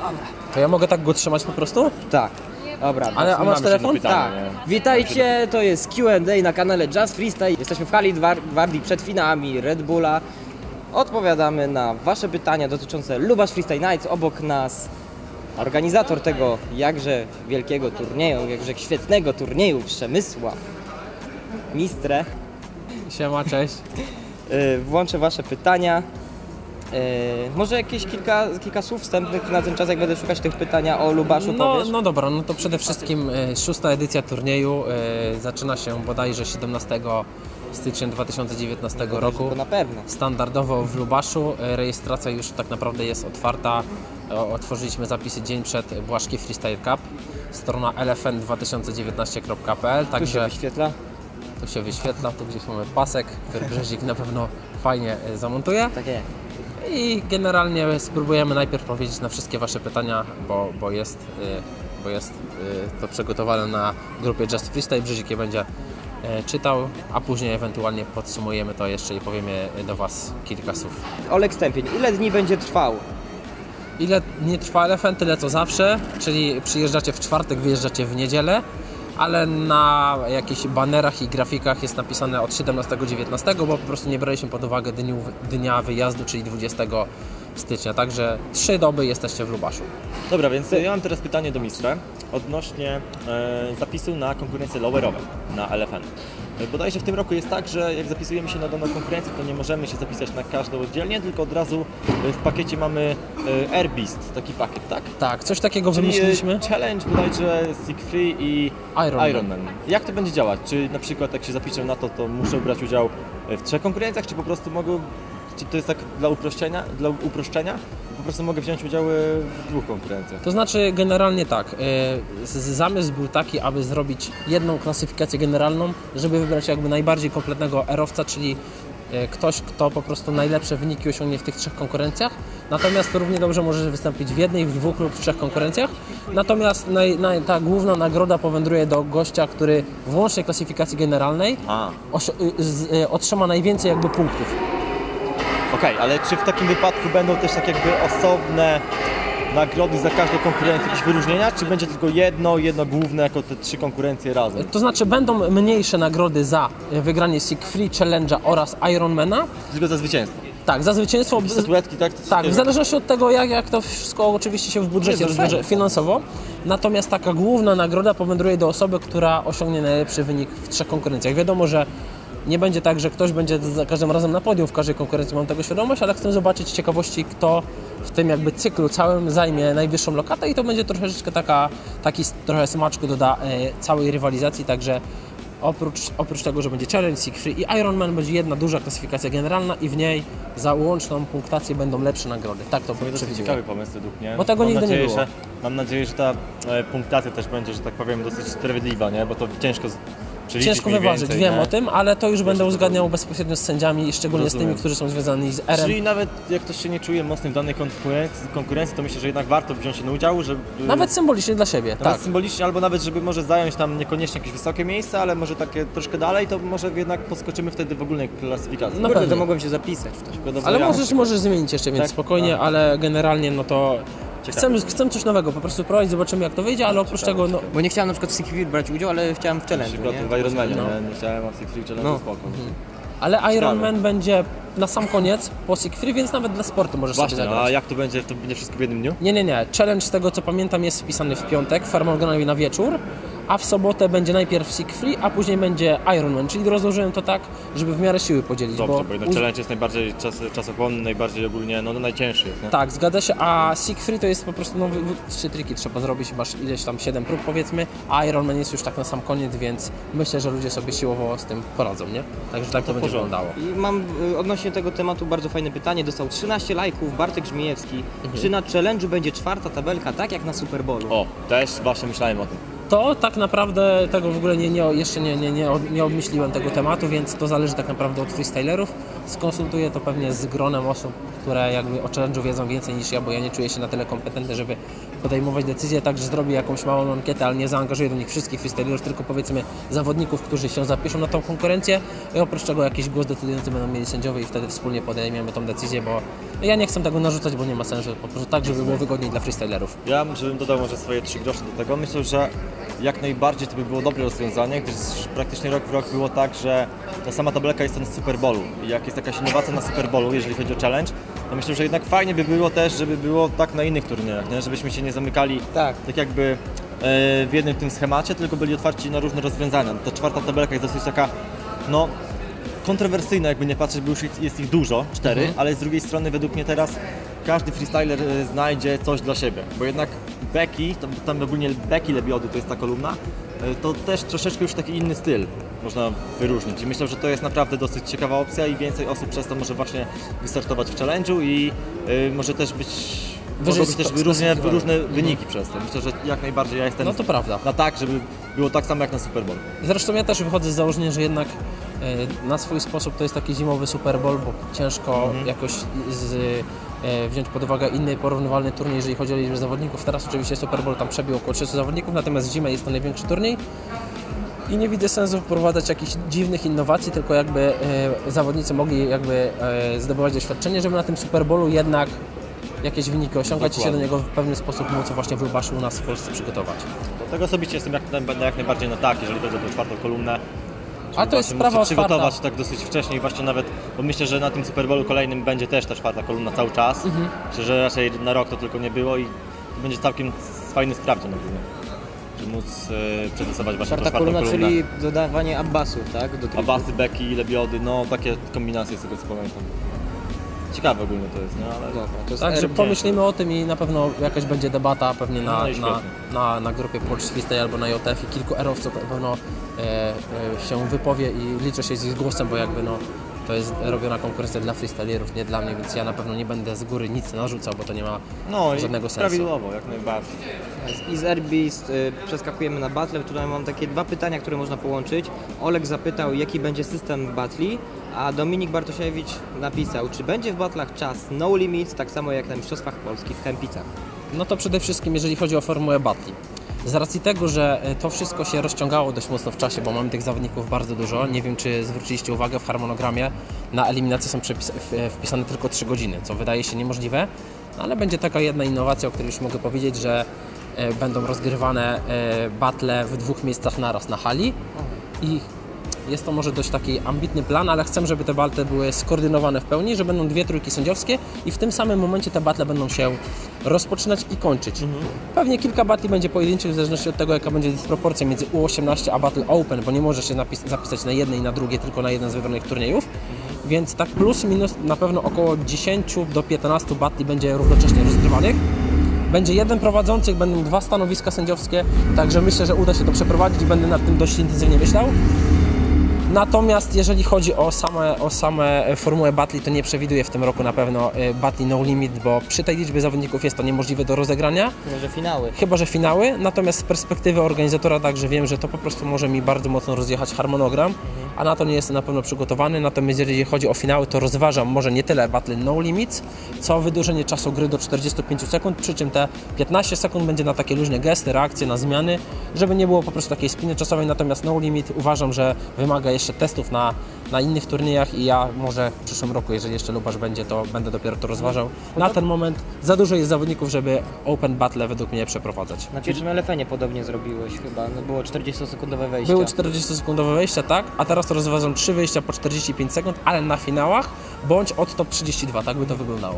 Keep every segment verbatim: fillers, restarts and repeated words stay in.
To ja mogę tak go trzymać po prostu? Tak. Dobra, Ale a masz telefon? pytanie, tak. Nie? Witajcie, to jest Q and A na kanale Just Freestyle. Jesteśmy w hali Gwardii przed finałami Red Bulla. Odpowiadamy na wasze pytania dotyczące Lubasz Freestyle Nights. Obok nas organizator tego jakże wielkiego turnieju, jakże świetnego turnieju Przemysław Mistrę. Siema, cześć. Yy, włączę wasze pytania. Yy, może jakieś kilka, kilka słów wstępnych na ten czas, jak będę szukać tych pytania o Lubaszu, No, powiesz? no dobra, no to przede wszystkim y, szósta edycja turnieju y, zaczyna się bodajże siedemnastego stycznia dwa tysiące dziewiętnastego roku. To na pewno. Standardowo w Lubaszu. Y, rejestracja już tak naprawdę jest otwarta. O, otworzyliśmy zapisy dzień przed Błaszki Freestyle Cup. Strona L F N dwa tysiące dziewiętnaście kropka p l. Tu się wyświetla. Tu się wyświetla, tu gdzieś mamy pasek, który Brzezik na pewno fajnie y, zamontuje. Tak jest. I generalnie spróbujemy najpierw powiedzieć na wszystkie wasze pytania, bo, bo jest, y, bo jest y, to przygotowane na grupie Just Freestyle. Brzezik je będzie y, czytał, a później ewentualnie podsumujemy to jeszcze i powiemy do was kilka słów. Olek Stępień, ile dni będzie trwał? Ile nie trwa L F N? Tyle co zawsze, czyli przyjeżdżacie w czwartek, wyjeżdżacie w niedzielę, ale na jakichś banerach i grafikach jest napisane od siedemnastego dziewiętnastego, bo po prostu nie braliśmy pod uwagę dniu, dnia wyjazdu, czyli dwudziestego stycznia. Także trzy doby jesteście w Lubaszu. Dobra, więc ja mam teraz pytanie do mistrza odnośnie e, zapisu na konkurencje lowerowe na L F N. Bodajże w tym roku jest tak, że jak zapisujemy się na daną konkurencję, to nie możemy się zapisać na każdą oddzielnie, tylko od razu w pakiecie mamy e, Air Beast, taki pakiet, tak? Tak, coś takiego Czyli wymyśliliśmy. challenge bodajże Siegfried i Ironman. Ironman. Jak to będzie działać? Czy na przykład jak się zapiszę na to, to muszę brać udział w trzech konkurencjach, czy po prostu mogę, czy to jest tak dla uproszczenia, dla uproszczenia? Po prostu mogę wziąć udział w dwóch konkurencjach. To znaczy generalnie tak, yy, zamysł był taki, aby zrobić jedną klasyfikację generalną, żeby wybrać jakby najbardziej kompletnego erowca, czyli yy, ktoś, kto po prostu najlepsze wyniki osiągnie w tych trzech konkurencjach. Natomiast to równie dobrze może wystąpić w jednej, w dwóch lub w trzech konkurencjach. Natomiast naj, naj, ta główna nagroda powędruje do gościa, który w łącznej klasyfikacji generalnej osi- z, yy, otrzyma najwięcej jakby punktów. Okej, okay, ale czy w takim wypadku będą też tak jakby osobne nagrody za każdą konkurencję, jakieś wyróżnienia, czy będzie tylko jedno, jedno główne jako te trzy konkurencje razem? To znaczy będą mniejsze nagrody za wygranie Siegfried Challenge'a oraz Ironmana. Tylko za zwycięstwo? Tak, za zwycięstwo. Statuetki, tak? Tak, w zależności od tego, jak, jak to wszystko oczywiście się w budżecie rozwiąże finansowo. Natomiast taka główna nagroda powędruje do osoby, która osiągnie najlepszy wynik w trzech konkurencjach. Wiadomo, że nie będzie tak, że ktoś będzie za każdym razem na podium w każdej konkurencji, mam tego świadomość, ale chcę zobaczyć z ciekawości, kto w tym jakby cyklu całym zajmie najwyższą lokatę i to będzie troszeczkę taka, taki trochę smaczku doda e, całej rywalizacji, także oprócz, oprócz tego, że będzie Challenge, Siegfried i Ironman, będzie jedna duża klasyfikacja generalna i w niej za łączną punktację będą lepsze nagrody. Tak to jest ciekawy pomysł według mnie. Bo tego mam nigdy nadzieję, nie było. Że, mam nadzieję, że ta e, punktacja też będzie, że tak powiem, dosyć sprawiedliwa, nie? Bo to ciężko Ciężko wyważyć, więcej, wiem nie? o tym, ale to już Wiesz, będę to uzgadniał bezpośrednio z sędziami, szczególnie Rozumiem. z tymi, którzy są związani z R M. Czyli nawet jak ktoś się nie czuje mocny w danej konkurencji, konkurencji to myślę, że jednak warto wziąć się na udział, żeby... Nawet symbolicznie dla siebie, nawet tak. symbolicznie, albo nawet, żeby może zająć tam niekoniecznie jakieś wysokie miejsce, ale może takie troszkę dalej, to może jednak podskoczymy wtedy w ogólnej klasyfikacji. No Kurde, pewnie. to mogłem się zapisać w to. Przykładowo Ale ja- możesz, możesz zmienić jeszcze, więc Tak? spokojnie, A. ale generalnie no to Ciekawe. chcemy, chcemy coś nowego, po prostu prowadzić, zobaczymy jak to wyjdzie, ale oprócz tego no, Bo nie chciałem na przykład w Siegfried brać udział, ale chciałem w Na challenge, przykład nie? w Ironmanie, No. nie? nie chciałem, a w Siegfried Challenge No. spoko. ale Ironman będzie na sam koniec po Siegfried, więc nawet dla sportu możesz Właśnie, sobie a zagrać. jak to będzie? To będzie wszystko w jednym dniu? Nie, nie, nie. Challenge z tego co pamiętam jest wpisany w piątek, farmagonowi na wieczór, a w sobotę będzie najpierw Siegfried, a później będzie Ironman, czyli rozłożyłem to tak, żeby w miarę siły podzielić. Dobrze, bo bo jednak uz- challenge jest najbardziej czas, czasochłonny, najbardziej ogólnie, no, no najcięższy jest, nie? Tak, zgadza się, a Siegfried to jest po prostu, no, wy- wy- trzy triki trzeba zrobić, masz ileś tam siedem prób powiedzmy, a Ironman jest już tak na sam koniec, więc myślę, że ludzie sobie siłowo z tym poradzą, nie? Także tak to, to będzie w porządku. wyglądało. I mam y, odnośnie tego tematu bardzo fajne pytanie. Dostał trzynaście lajków Bartek Żmijewski. Czy na challenge'u będzie czwarta tabelka, tak jak na Super Bowlu? O, też właśnie myślałem o tym. To tak naprawdę tego w ogóle nie, nie, jeszcze nie, nie, nie, nie obmyśliłem tego tematu, więc to zależy tak naprawdę od freestylerów. Skonsultuję to pewnie z gronem osób, które jakby o challenge'u wiedzą więcej niż ja, bo ja nie czuję się na tyle kompetentny, żeby podejmować decyzje, także zrobię jakąś małą ankietę, ale nie zaangażuję do nich wszystkich freestylerów, tylko powiedzmy zawodników, którzy się zapiszą na tą konkurencję i oprócz czego jakiś głos decydujący będą mieli sędziowie i wtedy wspólnie podejmiemy tą decyzję, bo ja nie chcę tego narzucać, bo nie ma sensu, po prostu tak, żeby było wygodniej dla freestylerów. Ja żebym dodał może swoje trzy grosze do tego. Myślę, że jak najbardziej to by było dobre rozwiązanie, gdyż praktycznie rok w rok było tak, że ta sama tabelka jest na Super Bowlu i jak jest jakaś innowacja na Super Bowlu, jeżeli chodzi o challenge, to myślę, że jednak fajnie by było też, żeby było tak na innych turniejach, nie? Żebyśmy się nie zamykali Tak. tak jakby e, w jednym tym schemacie, tylko byli otwarci na różne rozwiązania. Ta czwarta tabelka jest dosyć taka, no, kontrowersyjna, jakby nie patrzeć, bo już jest ich dużo, cztery, mhm. ale z drugiej strony według mnie teraz każdy freestyler znajdzie coś dla siebie, bo jednak beki, tam, tam ogólnie beki Lebiody to jest ta kolumna, to też troszeczkę już taki inny styl można wyróżnić i myślę, że to jest naprawdę dosyć ciekawa opcja i więcej osób przez to może właśnie wystartować w challenge'u i y, może też być Mogą być też różne, różne wyniki przez to. Myślę, że jak najbardziej ja jestem no to prawda. na tak, żeby było tak samo jak na Super Bowl. Zresztą ja też wychodzę z założenia, że jednak e, na swój sposób to jest taki zimowy Super Bowl, bo ciężko mhm. jakoś z, e, wziąć pod uwagę inny porównywalny turniej, jeżeli chodzi o liczbę zawodników. Teraz oczywiście Super Bowl tam przebił około trzystu zawodników, natomiast w zimę jest to największy turniej. I nie widzę sensu wprowadzać jakichś dziwnych innowacji, tylko jakby e, zawodnicy mogli jakby e, zdobywać doświadczenie, żeby na tym Super Bowlu jednak jakieś wyniki osiągać Dokładnie. i się do niego w pewien sposób móc właśnie w Lubaszu u nas w Polsce przygotować. Dlatego osobiście jestem jak, jak najbardziej na tak, jeżeli chodzi o tą czwartą kolumnę. A to jest sprawa przygotować otwarta. tak dosyć wcześnie, właśnie nawet, bo myślę, że na tym Super Bowlu kolejnym będzie też ta czwarta kolumna cały czas. Mhm. Myślę, że raczej na rok to tylko nie było i to będzie całkiem fajny sprawdzian na pewno. Żeby móc e, przetestować właśnie czwarta tą czwartą kolumna, kolumnę. czyli dodawanie abbasów, tak? Do Abbasy, beki, lebiody, no takie kombinacje sobie co pamiętam. Ciekawe ogólnie to jest, no ale... Dobra, to jest Także pomyślimy o tym i na pewno jakaś będzie debata pewnie na, no na, na, na grupie Polski Freestyle albo na J T F i kilku erowców na pewno e, e, się wypowie i liczę się z ich głosem, bo jakby no to jest robiona konkurencja dla freestylerów, nie dla mnie, więc ja na pewno nie będę z góry nic narzucał, bo to nie ma no żadnego sensu. Prawidłowo, jak najbardziej. I z Airbist y, przeskakujemy na battle. Tutaj mam takie dwa pytania, które można połączyć. Oleg zapytał, jaki będzie system battli, a Dominik Bartosiewicz napisał, czy będzie w battlach czas no limits, tak samo jak na Mistrzostwach Polski w Chempicach. No to przede wszystkim jeżeli chodzi o formułę battli. Z racji tego, że to wszystko się rozciągało dość mocno w czasie, bo mamy tych zawodników bardzo dużo, nie wiem czy zwróciliście uwagę, w harmonogramie na eliminację są wpisane tylko trzy godziny, co wydaje się niemożliwe, no ale będzie taka jedna innowacja, o której już mogę powiedzieć, że będą rozgrywane battle w dwóch miejscach naraz na hali i jest to może dość taki ambitny plan, ale chcę, żeby te battle były skoordynowane w pełni, że będą dwie trójki sędziowskie i w tym samym momencie te battle będą się rozpoczynać i kończyć. Mhm. Pewnie kilka battle będzie pojedynczych w zależności od tego, jaka będzie dysproporcja między U osiemnaście a Battle Open, bo nie może się napis- zapisać na jedne i na drugie, tylko na jeden z wybranych turniejów. Mhm. Więc tak plus minus na pewno około dziesięć do piętnastu battle będzie równocześnie rozgrywanych. Będzie jeden prowadzący, będą dwa stanowiska sędziowskie, także myślę, że uda się to przeprowadzić i będę nad tym dość intensywnie myślał. Natomiast jeżeli chodzi o same, o same formułę battli, to nie przewiduję w tym roku na pewno battli no limit, bo przy tej liczbie zawodników jest to niemożliwe do rozegrania. Chyba, że finały. Chyba, że finały, natomiast z perspektywy organizatora także wiem, że to po prostu może mi bardzo mocno rozjechać harmonogram, mhm. a na to nie jestem na pewno przygotowany, natomiast jeżeli chodzi o finały, to rozważam może nie tyle battli no limits, co wydłużenie czasu gry do czterdziestu pięciu sekund, przy czym te piętnaście sekund będzie na takie luźne gesty, reakcje, na zmiany, żeby nie było po prostu takiej spiny czasowej, natomiast no limit uważam, że wymaga jeszcze testów na, na innych turniejach i ja może w przyszłym roku, jeżeli jeszcze Lubasz będzie, to będę dopiero to rozważał. Na ten moment za dużo jest zawodników, żeby Open Battle według mnie przeprowadzać. Na pierwszym elefenie podobnie zrobiłeś chyba, no było czterdziestosekundowe wejście. Były czterdziestosekundowe wejścia, tak, a teraz rozważam trzy wejścia po czterdzieści pięć sekund, ale na finałach, bądź od top trzydzieści dwa, tak by to wyglądało.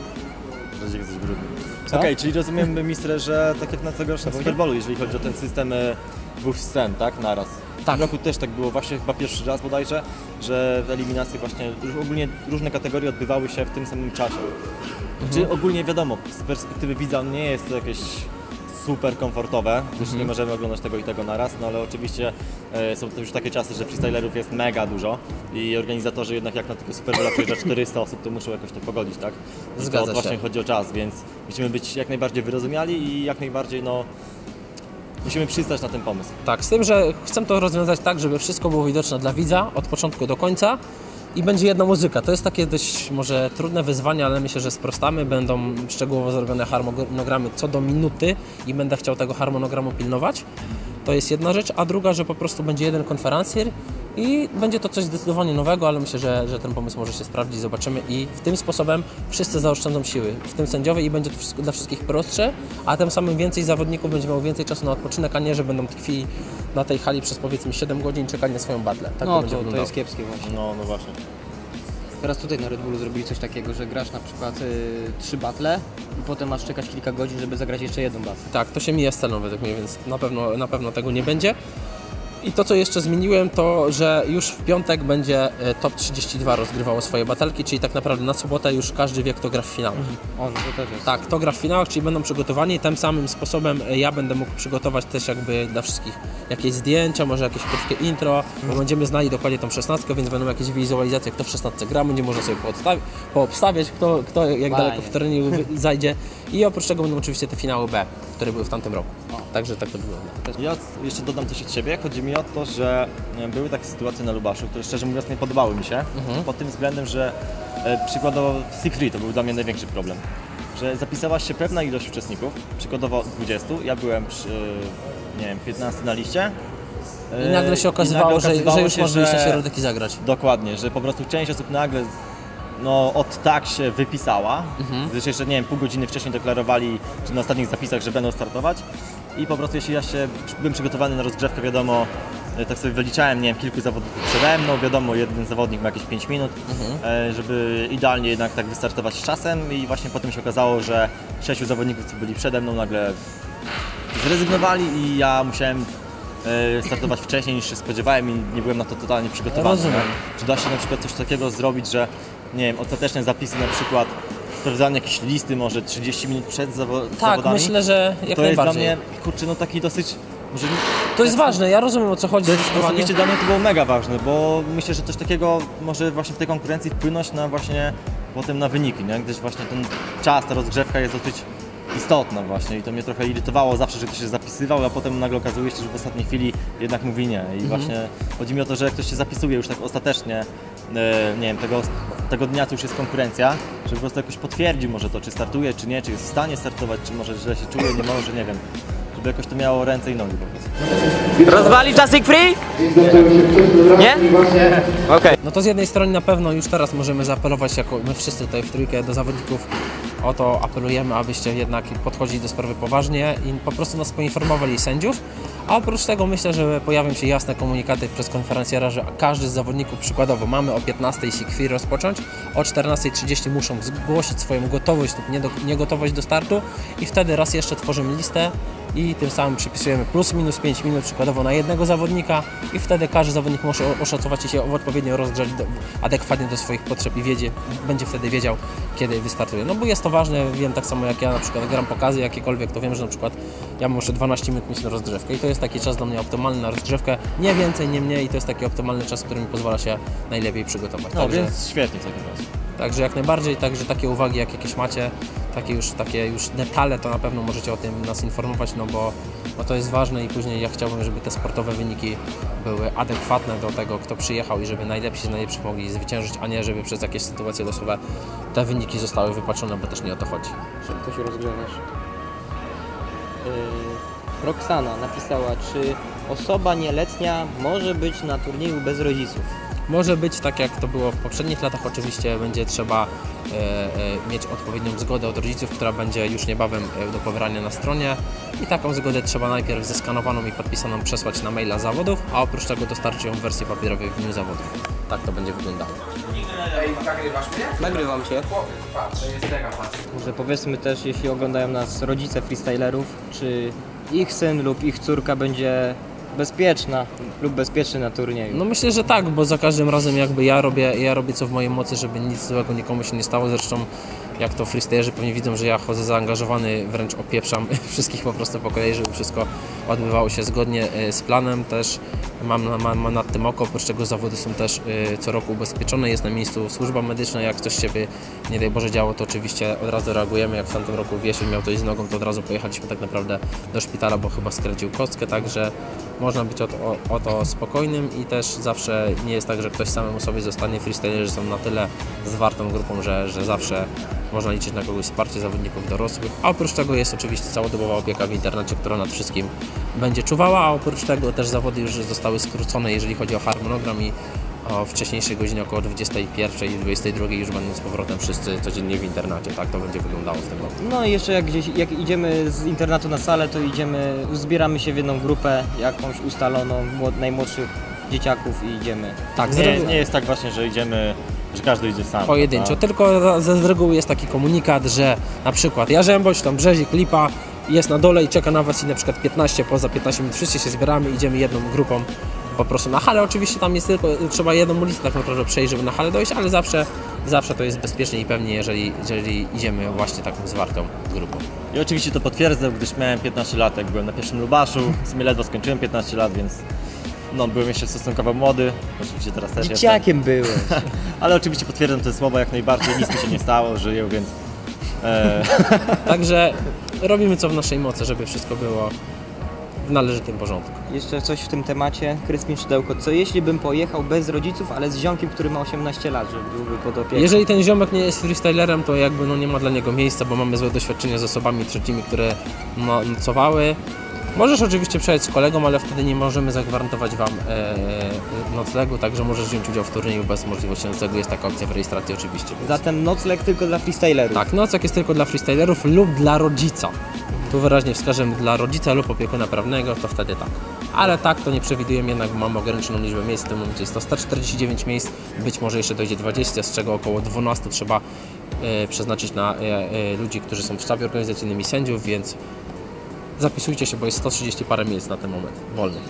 Że jesteś brudny. Okej, okay, czyli rozumiem, mistrze, że tak jak na tegorocznym Super Bowlu, jeżeli chodzi o ten system dwóch scen, tak, naraz. Tak. W tym roku też tak było, właśnie chyba pierwszy raz bodajże, że eliminacje właśnie, ogólnie różne kategorie odbywały się w tym samym czasie. Mhm. Czy ogólnie wiadomo, z perspektywy widza nie jest to jakieś super komfortowe, gdyż mhm. nie możemy oglądać tego i tego naraz, no ale oczywiście e, są to już takie czasy, że freestylerów jest mega dużo i organizatorzy jednak jak na tego Super Bowla przyjeżdża czterysta osób, to muszą jakoś to pogodzić, tak? I Zgadza to się. właśnie chodzi o czas, więc musimy być jak najbardziej wyrozumiali i jak najbardziej no musimy przystać na ten pomysł. Tak, z tym, że chcę to rozwiązać tak, żeby wszystko było widoczne dla widza od początku do końca i będzie jedna muzyka. To jest takie dość może trudne wyzwanie, ale myślę, że sprostamy. Będą szczegółowo zrobione harmonogramy co do minuty i będę chciał tego harmonogramu pilnować. To jest jedna rzecz, a druga, że po prostu będzie jeden konferencjer i będzie to coś zdecydowanie nowego, ale myślę, że, że ten pomysł może się sprawdzić, zobaczymy i w tym sposobem wszyscy zaoszczędzą siły, w tym sędziowie i będzie to wszystko dla wszystkich prostsze, a tym samym więcej zawodników będzie miało więcej czasu na odpoczynek, a nie, że będą tkwili na tej hali przez powiedzmy siedem godzin czekali na swoją batlę. Tak no to, będzie to, to wyglądało. jest kiepskie właśnie. No, no właśnie. Teraz tutaj na Red Bullu zrobili coś takiego, że grasz na przykład y, trzy battle i potem masz czekać kilka godzin, żeby zagrać jeszcze jedną battle. Tak, to się mija z ceną według mnie, więc na pewno, na pewno tego nie będzie. I to, co jeszcze zmieniłem, to, że już w piątek będzie top trzydzieści dwa rozgrywało swoje batelki, czyli tak naprawdę na sobotę już każdy wie, kto gra w finałach. On, to też jest. Tak, to gra w finałach, czyli będą przygotowani. Tym samym sposobem ja będę mógł przygotować też jakby dla wszystkich jakieś zdjęcia, może jakieś krótkie intro, bo będziemy znali dokładnie tą szesnastkę, więc będą jakieś wizualizacje, kto w szesnastce gra, będzie można sobie poobstawiać, kto, kto jak Fajnie. daleko w treningu zajdzie. I oprócz tego będą oczywiście te finały B, które były w tamtym roku. Także tak to wygląda. Ja jeszcze dodam coś od siebie. Chodzi mi o to, że były takie sytuacje na Lubaszu, które szczerze mówiąc nie podobały mi się. Mhm. Pod tym względem, że e, przykładowo Siegfried to był dla mnie największy problem. Że zapisała się pewna ilość uczestników, przykładowo dwudziestu, ja byłem przy, nie wiem, piętnastym na liście. I nagle się okazywało, nagle okazywało że, że już się, można iść na że- środek i zagrać. Dokładnie, że po prostu część osób nagle no, od tak się wypisała, mhm. gdyż jeszcze nie wiem, pół godziny wcześniej deklarowali, czy na ostatnich zapisach, że będą startować i po prostu jeśli ja się byłem przygotowany na rozgrzewkę, wiadomo, tak sobie wyliczałem, nie wiem, kilku zawodników przede mną, wiadomo, jeden zawodnik ma jakieś pięć minut, mhm. żeby idealnie jednak tak wystartować z czasem i właśnie potem się okazało, że sześciu zawodników, co byli przede mną, nagle zrezygnowali i ja musiałem e, startować wcześniej niż się spodziewałem i nie byłem na to totalnie przygotowany. Rozumiem. Czy da się na przykład coś takiego zrobić, że nie wiem, ostateczne zapisy na przykład sprawdzanie jakiejś listy może trzydzieści minut przed zawo Tak, zawodami? myślę, że jak to jest dla najbardziej. mnie, kurczę, no taki dosyć... Może nie, To jest ważne, ja rozumiem, o co chodzi. to jest, zdecydowanie. osobiście dla mnie to było mega ważne, bo myślę, że coś takiego może właśnie w tej konkurencji wpłynąć na właśnie potem na wyniki, nie? Gdyż właśnie ten czas, ta rozgrzewka jest dosyć istotna właśnie i to mnie trochę irytowało zawsze, że ktoś się zapisywał, a potem nagle okazuje się, że w ostatniej chwili jednak mówi nie i Mhm. właśnie chodzi mi o to, że jak ktoś się zapisuje już tak ostatecznie, e, nie wiem, tego, tego dnia co już jest konkurencja, żeby po prostu jakoś potwierdził może to, czy startuje, czy nie, czy jest w stanie startować, czy może źle się czuje, nie może, nie wiem, żeby jakoś to miało ręce i nogi po prostu. Rozwali czas Siegfried? Nie? Nie. Okej. No to z jednej strony na pewno już teraz możemy zaapelować, jako my wszyscy tutaj w trójkę do zawodników, o to apelujemy, abyście jednak podchodzili do sprawy poważnie i po prostu nas poinformowali sędziów, a oprócz tego myślę, że pojawią się jasne komunikaty przez konferencjera, że każdy z zawodników, przykładowo mamy o piętnastej Siegfried rozpocząć, o czternastej trzydzieści muszą zgłosić swoją gotowość lub nie do, niegotowość do startu i wtedy raz jeszcze tworzymy listę i tym samym przypisujemy plus minus pięć minut przykładowo na jednego zawodnika i wtedy każdy zawodnik może oszacować i się odpowiednio rozgrzać do, adekwatnie do swoich potrzeb i wiedzie, będzie wtedy wiedział, kiedy wystartuje. No bo jest to ważne, wiem tak samo jak ja na przykład gram pokazy jakiekolwiek, to wiem, że na przykład ja muszę dwanaście minut mieć na rozgrzewkę i to jest taki czas dla mnie optymalny na rozgrzewkę, nie więcej, nie mniej i to jest taki optymalny czas, który mi pozwala się najlepiej przygotować. No Także, więc świetnie w takim razie. także jak najbardziej, także takie uwagi jak jakieś macie, takie już, takie już detale, to na pewno możecie o tym nas informować, no bo, bo to jest ważne i później ja chciałbym, żeby te sportowe wyniki były adekwatne do tego, kto przyjechał i żeby najlepsi z najlepszych mogli zwyciężyć, a nie żeby przez jakieś sytuacje losowe te wyniki zostały wypaczone, bo też nie o to chodzi. Szybko się rozgrzewasz. Yy, Roxana napisała, czy osoba nieletnia może być na turnieju bez rodziców? Może być tak, jak to było w poprzednich latach, oczywiście będzie trzeba e, e, mieć odpowiednią zgodę od rodziców, która będzie już niebawem e, do pobrania na stronie i taką zgodę trzeba najpierw zeskanowaną i podpisaną przesłać na maila zawodów, a oprócz tego dostarczy ją w wersji papierowej w dniu zawodów. Tak to będzie wyglądało. Nagrywam cię. Może powiedzmy też, jeśli oglądają nas rodzice freestylerów, czy ich syn lub ich córka będzie bezpieczna lub bezpieczny na turnieju? No myślę, że tak, bo za każdym razem jakby ja robię, ja robię co w mojej mocy, żeby nic złego nikomu się nie stało. Zresztą jak to freestylerzy pewnie widzą, że ja chodzę zaangażowany, wręcz opieprzam wszystkich po prostu po kolei, żeby wszystko odbywało się zgodnie z planem. Też mam, mam, mam nad tym oko, oprócz tego zawody są też co roku ubezpieczone, jest na miejscu służba medyczna, jak coś się by, nie daj Boże, działo, to oczywiście od razu reagujemy. Jak w tamtym roku Wiesiel miał coś z nogą, to od razu pojechaliśmy tak naprawdę do szpitala, bo chyba skradził kostkę, także można być o to, o, o to spokojnym i też zawsze nie jest tak, że ktoś samemu sobie zostanie. Freestylerzy są na tyle zwartą grupą, że, że zawsze można liczyć na kogoś wsparcie zawodników dorosłych, a oprócz tego jest oczywiście całodobowa opieka w internacie, która nad wszystkim będzie czuwała, a oprócz tego też zawody już zostały skrócone, jeżeli chodzi o harmonogram i o wcześniejszej godzinie około dwudziestej pierwszej i dwudziestej drugiej już będą z powrotem wszyscy codziennie w internacie, tak to będzie wyglądało w tym roku. No i jeszcze jak gdzieś, jak idziemy z internatu na salę, to idziemy, zbieramy się w jedną grupę, jakąś ustaloną, najmłodszych dzieciaków i idziemy. Tak, Nie, nie jest tak właśnie, że idziemy, że każdy idzie sam. pojedynczo, prawda? tylko z reguły jest taki komunikat, że na przykład Jarzęboś, tam Brzezik, Lipa jest na dole i czeka na Was i na przykład piętnaście, poza piętnaście minut wszyscy się zbieramy, idziemy jedną grupą po prostu na halę. Oczywiście tam jest tylko, trzeba jedną ulicę tak naprawdę przejść, żeby na halę dojść, ale zawsze, zawsze to jest bezpiecznie i pewnie, jeżeli, jeżeli idziemy właśnie taką zwartą grupą. I oczywiście to potwierdzę, gdyż miałem piętnaście lat, jak byłem na pierwszym Lubaszu, w sumie ledwo skończyłem piętnaście lat, więc no, byłem jeszcze stosunkowo młody, oczywiście teraz też Dzieciakiem byłeś. jestem. Ale oczywiście potwierdzam te słowa jak najbardziej, nic mi się nie stało, żyję, więc... E... Także robimy co w naszej mocy, żeby wszystko było w należytym porządku. Jeszcze coś w tym temacie, Kryspin Szydełko, co jeśli bym pojechał bez rodziców, ale z ziomkiem, który ma osiemnaście lat, żeby byłby pod opieką? Jeżeli ten ziomek nie jest freestylerem, to jakby no nie ma dla niego miejsca, bo mamy złe doświadczenia z osobami trzecimi, które no, nocowały. Możesz oczywiście przejść z kolegą, ale wtedy nie możemy zagwarantować Wam e, noclegu, także możesz wziąć udział w turnieju bez możliwości noclegu. Jest taka opcja w rejestracji oczywiście. Więc... Zatem nocleg tylko dla freestylerów. Tak, nocleg jest tylko dla freestylerów lub dla rodzica. Tu wyraźnie wskażemy dla rodzica lub opiekuna prawnego, to wtedy tak. Ale tak to nie przewidujemy, jednak mamy ograniczoną liczbę miejsc. W tym momencie jest to sto czterdzieści dziewięć miejsc, być może jeszcze dojdzie dwadzieścia, z czego około dwanaście trzeba e, przeznaczyć na e, e, ludzi, którzy są w sztabie organizacyjnym i sędziów, więc zapisujcie się, bo jest sto trzydzieści parę miejsc na ten moment wolnych.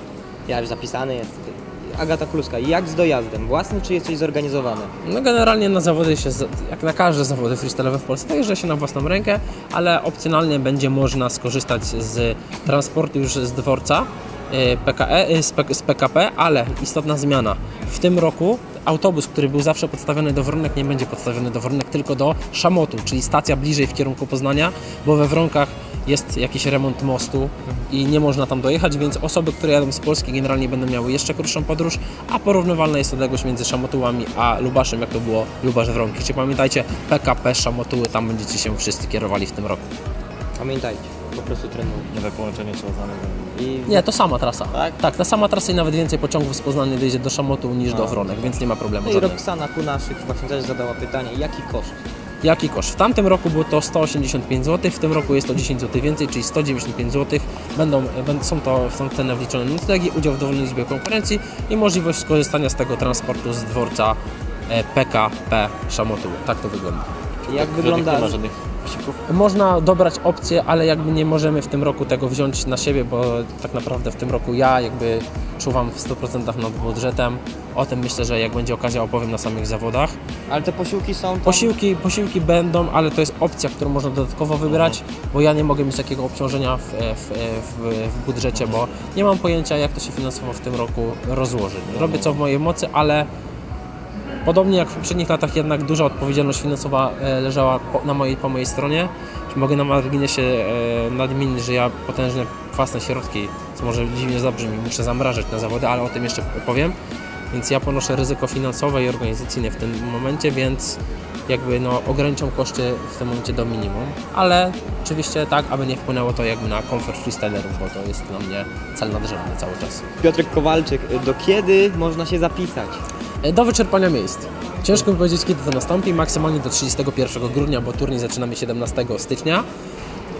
Ja już zapisany jest. Agata Kluska, jak z dojazdem? Własny czy jest coś zorganizowane? No generalnie na zawody się, jak na każde zawody freestyle'owe w Polsce, to jeżdża się na własną rękę, ale opcjonalnie będzie można skorzystać z transportu już z dworca P K E, z P K P, ale istotna zmiana. W tym roku autobus, który był zawsze podstawiony do Wronek, nie będzie podstawiony do Wronek, tylko do Szamotu, czyli stacja bliżej w kierunku Poznania, bo we Wronkach jest jakiś remont mostu i nie można tam dojechać, więc osoby, które jadą z Polski generalnie będą miały jeszcze krótszą podróż, a porównywalna jest odległość między Szamotułami a Lubaszem, jak to było Lubasz-Wronki. Czyli pamiętajcie, P K P, Szamotuły, tam będziecie się wszyscy kierowali w tym roku. Pamiętajcie, po prostu trenujcie. Nowe połączenie trzeba znaleźć. I... Nie, to sama trasa. Tak? Tak, ta sama trasa i nawet więcej pociągów z Poznania dojdzie do Szamotu niż A, do Wronek, więc nie ma problemu No i żadnego. Roxana Kunaszyk właśnie też zadała pytanie, jaki koszt? Jaki koszt? W tamtym roku było to sto osiemdziesiąt pięć złotych, w tym roku jest to dziesięć złotych więcej, czyli sto dziewięćdziesiąt pięć złotych. Będą, będą, są to w tą cenę wliczone noclegi, udział w dowolnej liczbie konkurencji i możliwość skorzystania z tego transportu z dworca P K P Szamotuły. Tak to wygląda. Jak wygląda... Nie ma żadnych posiłków? Można dobrać opcję, ale jakby nie możemy w tym roku tego wziąć na siebie, bo tak naprawdę w tym roku ja jakby czuwam w stu procentach nad budżetem. O tym myślę, że jak będzie okazja, opowiem na samych zawodach. Ale te posiłki są tam... Posiłki, posiłki będą, ale to jest opcja, którą można dodatkowo wybrać, bo ja nie mogę mieć takiego obciążenia w, w, w, w budżecie, bo nie mam pojęcia, jak to się finansowo w tym roku rozłoży. Robię co w mojej mocy, ale podobnie jak w poprzednich latach jednak duża odpowiedzialność finansowa leżała po, na mojej, po mojej stronie. Mogę na marginesie e, nadmienić, że ja potężne własne środki, co może dziwnie zabrzmi, muszę zamrażać na zawody, ale o tym jeszcze powiem. Więc ja ponoszę ryzyko finansowe i organizacyjne w tym momencie, więc jakby no, ograniczam koszty w tym momencie do minimum. Ale oczywiście tak, aby nie wpłynęło to jakby na komfort freestylerów, bo to jest dla mnie cel nadrzędny cały czas. Piotrek Kowalczyk, do kiedy można się zapisać? Do wyczerpania miejsc. Ciężko mi powiedzieć, kiedy to nastąpi, maksymalnie do trzydziestego pierwszego grudnia, bo turniej zaczynamy siedemnastego stycznia.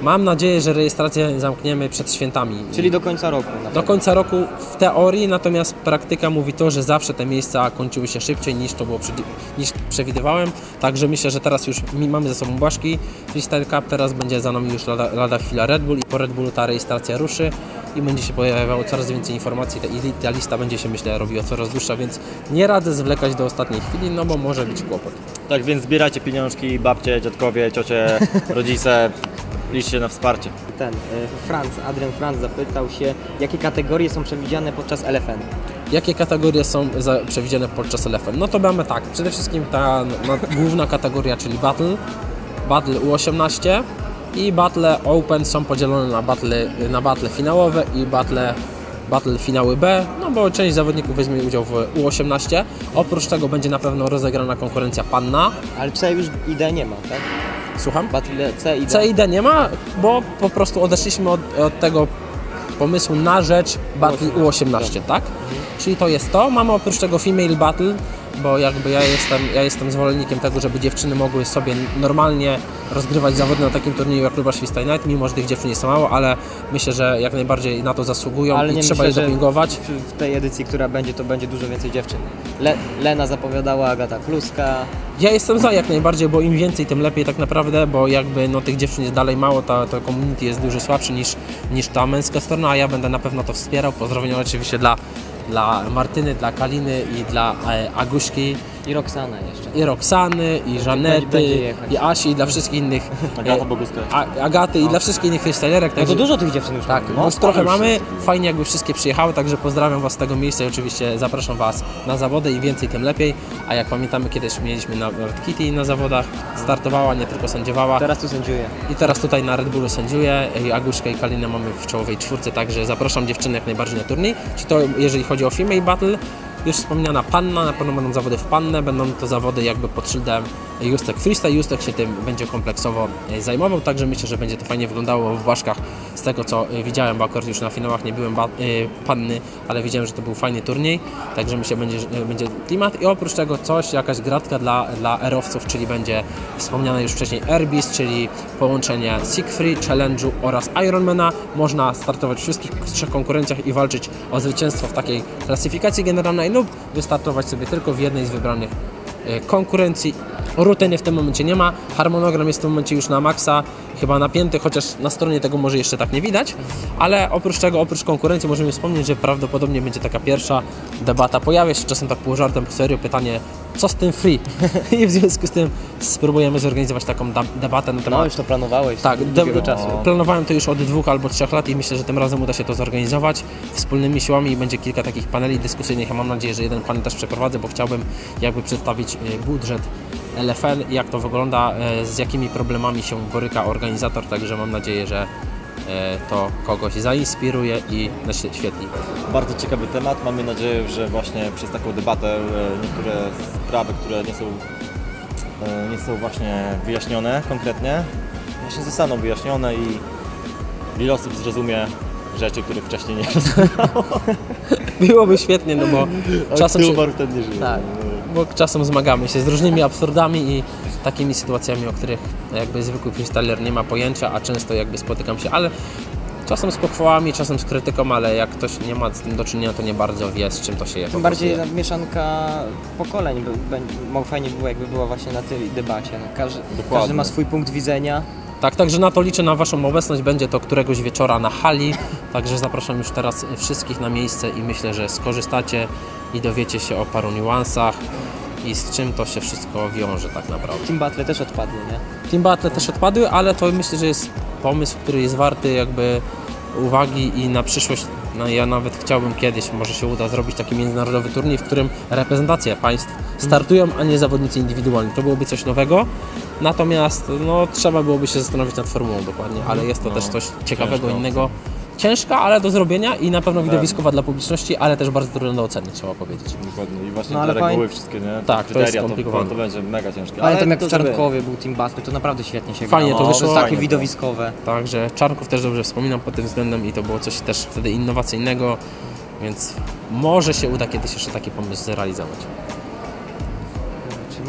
Mam nadzieję, że rejestrację zamkniemy przed świętami. Czyli do końca roku. Na Do końca roku w teorii, natomiast praktyka mówi to, że zawsze te miejsca kończyły się szybciej niż to było niż przewidywałem. Także myślę, że teraz już mamy za sobą Błaszki Freestyle Cup, teraz będzie za nami już lada, lada chwila Red Bull i po Red Bullu ta rejestracja ruszy i będzie się pojawiało coraz więcej informacji i ta lista będzie się, myślę, robiła coraz dłuższa, więc nie radzę zwlekać do ostatniej chwili, no bo może być kłopot. Tak więc zbierajcie pieniążki, babcie, dziadkowie, ciocie, rodzice, liczcie na wsparcie. Ten, y, Franz, Adrian Franz zapytał się, jakie kategorie są przewidziane podczas L F N? Jakie kategorie są za, przewidziane podczas L F N? No to mamy tak, przede wszystkim ta no, główna kategoria, czyli Battle, Battle U osiemnaście i Battle Open są podzielone na battle, na battle finałowe i battle, battle finały B, no bo część zawodników weźmie udział w U osiemnaście. Oprócz tego będzie na pewno rozegrana konkurencja panna. Ale C już I D nie ma, tak? Słucham? Battle C I D. C I D nie ma, bo po prostu odeszliśmy od, od tego pomysłu na rzecz Battle U osiemnaście, tak? Czyli to jest to. Mamy oprócz tego Female Battle, bo jakby ja jestem, ja jestem zwolennikiem tego, żeby dziewczyny mogły sobie normalnie rozgrywać zawody na takim turnieju jak Lubasz Freestyle Night, mimo że tych dziewczyn jest mało, ale myślę, że jak najbardziej na to zasługują ale i nie trzeba myślę, je dopingować. W, w tej edycji, która będzie, to będzie dużo więcej dziewczyn. Le, Lena zapowiadała, Agata Kluska. Ja jestem za jak najbardziej, bo im więcej, tym lepiej tak naprawdę, bo jakby no, tych dziewczyn jest dalej mało, ta, ta community jest dużo słabszy niż, niż ta męska strona, a ja będę na pewno to wspierał. Pozdrowienia oczywiście dla, dla Martyny, dla Kaliny i dla e, Aguśki. I Roxana jeszcze. I Roxany, i Żanety, będzie i Asi, i dla wszystkich innych. Agata Boguska. A, Agaty i dla wszystkich innych freestylerek. No Także, to dużo tych dziewczyn już tak, mamy. no, No, trochę już mamy. jest. Fajnie jakby wszystkie przyjechały, także pozdrawiam Was z tego miejsca i oczywiście zapraszam Was na zawody, im więcej, tym lepiej. A jak pamiętamy, kiedyś mieliśmy nawet Kitty na zawodach, startowała, nie tylko sędziowała. Teraz tu sędziuję. I teraz tutaj na Red Bullu sędziuję i Aguszkę i Kalinę mamy w czołowej czwórce, także zapraszam dziewczyny jak najbardziej na turniej. Czy to jeżeli chodzi o Female Battle, już wspomniana panna, na pewno będą zawody w pannę, będą to zawody jakby pod szyldem Justek Freestyle. Justek się tym będzie kompleksowo zajmował, także myślę, że będzie to fajnie wyglądało w Błaszkach. Z tego co widziałem, bo akurat już na finałach nie byłem panny, ale widziałem, że to był fajny turniej, także myślę, że będzie, będzie klimat. I oprócz tego coś, jakaś gratka dla, dla erowców, czyli będzie wspomniane już wcześniej Airbis, czyli połączenie Siegfried, Challenge'u oraz Ironmana. Można startować w wszystkich trzech konkurencjach i walczyć o zwycięstwo w takiej klasyfikacji generalnej lub wystartować sobie tylko w jednej z wybranych konkurencji. Rutyny w tym momencie nie ma, harmonogram jest w tym momencie już na maksa, chyba napięty, chociaż na stronie tego może jeszcze tak nie widać, ale oprócz tego, oprócz konkurencji możemy wspomnieć, że prawdopodobnie będzie taka pierwsza debata. Pojawia się czasem tak pół żartem, pół serio pytanie, co z tym free? I w związku z tym spróbujemy zorganizować taką debatę na temat... No już to planowałeś. Tak, długiego de- czasu. planowałem to już od dwóch albo trzech lat i myślę, że tym razem uda się to zorganizować wspólnymi siłami i będzie kilka takich paneli dyskusyjnych. Ja mam nadzieję, że jeden panel też przeprowadzę, bo chciałbym jakby przedstawić budżet L F N, jak to wygląda, z jakimi problemami się boryka organizator, także mam nadzieję, że to kogoś zainspiruje i naświetli. Bardzo ciekawy temat. Mamy nadzieję, że właśnie przez taką debatę niektóre sprawy, które nie są, nie są właśnie wyjaśnione konkretnie, właśnie zostaną wyjaśnione i wiele osób zrozumie rzeczy, których wcześniej nie rozumiało. Byłoby świetnie, no bo czasem się, wtedy nie żyje. tak, bo czasem zmagamy się z różnymi absurdami i takimi sytuacjami, o których jakby zwykły freestyler nie ma pojęcia, a często jakby spotykam się, ale czasem z pochwałami, czasem z krytyką, ale jak ktoś nie ma z tym do czynienia, to nie bardzo wie, z czym to się je. Tym bardziej mieszanka pokoleń, bo fajnie było, jakby była właśnie na tej debacie. No, każdy, każdy ma swój punkt widzenia. Tak, także na to liczę, na Waszą obecność. Będzie to któregoś wieczora na hali, także zapraszam już teraz wszystkich na miejsce i myślę, że skorzystacie i dowiecie się o paru niuansach i z czym to się wszystko wiąże tak naprawdę. Team Battle też odpadły, nie? Team Battle też odpadły, ale to myślę, że jest pomysł, który jest warty jakby uwagi i na przyszłość. No ja nawet chciałbym kiedyś, może się uda, zrobić taki międzynarodowy turniej, w którym reprezentacje państw startują, a nie zawodnicy indywidualni. To byłoby coś nowego. Natomiast no, trzeba byłoby się zastanowić nad formułą dokładnie, ale jest to no, też coś ciekawego, ciężko. innego. Ciężka, ale do zrobienia i na pewno widowiskowa dla publiczności, ale też bardzo trudna do oceny, trzeba powiedzieć. Dokładnie. I właśnie no, te ale reguły fajn... wszystkie, nie? Tak, kryteria, to jest skomplikowane. To, to będzie mega ciężkie. Ale tam jak to w Czarnkowie był Team Battle, to naprawdę świetnie się fajnie grało. to wyszło. To jest takie fajnie, widowiskowe. Także Czarnków też dobrze wspominam pod tym względem i to było coś też wtedy innowacyjnego, więc może się uda kiedyś jeszcze taki pomysł zrealizować. No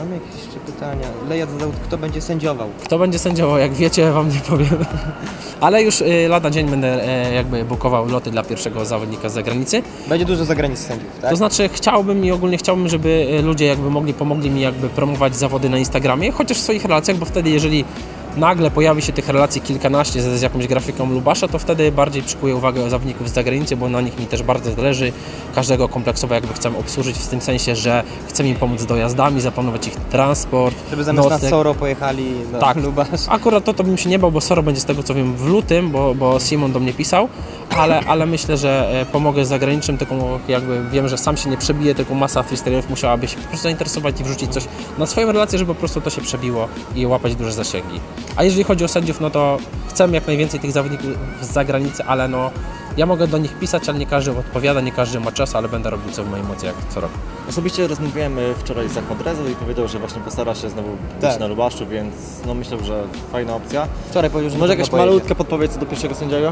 Mamy jakieś jeszcze pytania. Leja zadał, kto będzie sędziował? Kto będzie sędziował, jak wiecie, wam nie powiem. Ale już y, lada dzień będę y, jakby bukował loty dla pierwszego zawodnika z zagranicy. Będzie dużo zagranicznych sędziów, tak? To znaczy chciałbym i ogólnie chciałbym, żeby y, ludzie jakby mogli, pomogli mi jakby promować zawody na Instagramie, chociaż w swoich relacjach, bo wtedy jeżeli nagle pojawi się tych relacji kilkanaście z, z jakąś grafiką Lubasza, to wtedy bardziej przykuję uwagę zawodników z zagranicy, bo na nich mi też bardzo zależy. Każdego kompleksowo jakby chcę obsłużyć w tym sensie, że chcę im pomóc z dojazdami, zaplanować ich transport, Żeby zamiast nocleg. na Soro pojechali do Tak, Lubasz. akurat to, to bym się nie bał, bo Soro będzie z tego co wiem w lutym, bo, bo Simon do mnie pisał, ale, ale myślę, że e, pomogę z zagranicznym, tylko jakby wiem, że sam się nie przebije, tylko masa freestylerów musiałaby się po prostu zainteresować i wrzucić coś na swoją relację, żeby po prostu to się przebiło i łapać duże zasięgi. A jeżeli chodzi o sędziów, no to chcę jak najwięcej tych zawodników z zagranicy, ale no ja mogę do nich pisać, ale nie każdy odpowiada, nie każdy ma czas, ale będę robił co w mojej mocy, jak co roku. Osobiście rozmawiałem wczoraj z Ahmadrezą i powiedział, że właśnie postara się znowu być Tak. na Lubaszu, więc no myślę, że fajna opcja. Wczoraj powiedział, że Może na jakaś pewno pojedzie. malutka podpowiedź co do pierwszego sędziego?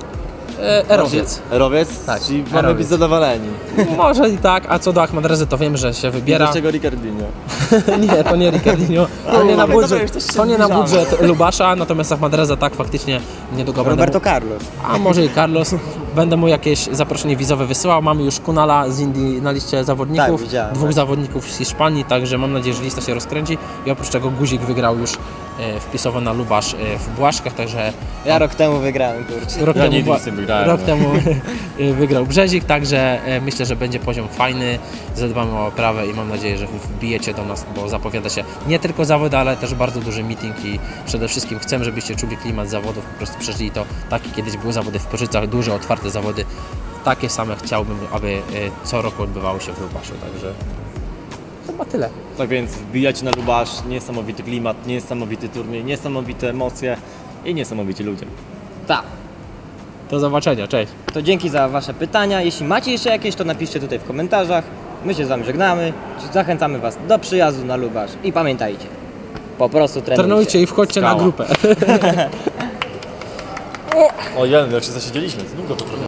E, Erowiec. Erowiec? Tak, Czyli mamy Erowiec. być zadowoleni. Może i tak, a co do Ahmadrezy, to wiem, że się wybiera. Dlaczego Ricardinho? Nie, to nie Ricardinho. To nie na dobra, budżet, już coś się to nie na zbliżamy. budżet Lubasza, natomiast Ahmadreza tak faktycznie niedługo będę Roberto mu, Carlos. a może i Carlos. Będę mu jakieś zaproszenie wizowe wysyłał. Mamy już Kunala z Indii na liście zawodników, Tak, widziałem, dwóch właśnie. zawodników z Hiszpanii, także mam nadzieję, że lista się rozkręci. I oprócz tego Guzik wygrał już e, wpisowo na Lubasz e, w Błaszkach, także Ja rok temu wygrałem, kurczę. rok Ja temu, nigdy Bła- nic nie wygrałem, rok no. temu e, wygrał Brzezik, także e, myślę, że będzie poziom fajny. Zadbamy o oprawę i mam nadzieję, że wbijecie do nas, bo zapowiada się nie tylko zawody, ale też bardzo duży meeting i przede wszystkim chcemy, żebyście czuli klimat zawodów, po prostu przeżyli to, takie kiedyś były zawody w Pyrzycach, duże, otwarte zawody. Takie same chciałbym, aby e, co roku odbywało się w Lubaszu, także chyba tyle. Tak więc wbijajcie na Lubasz, niesamowity klimat, niesamowity turniej, niesamowite emocje i niesamowici ludzie. Tak. Do zobaczenia, cześć! To dzięki za Wasze pytania. Jeśli macie jeszcze jakieś, to napiszcie tutaj w komentarzach. My się z Wami żegnamy. Zachęcamy Was do przyjazdu na Lubasz. I pamiętajcie, po prostu trenujcie. Trenujcie i wchodźcie Skała. na grupę. O, ja, jak się zasiedzieliśmy, to długo to trochę.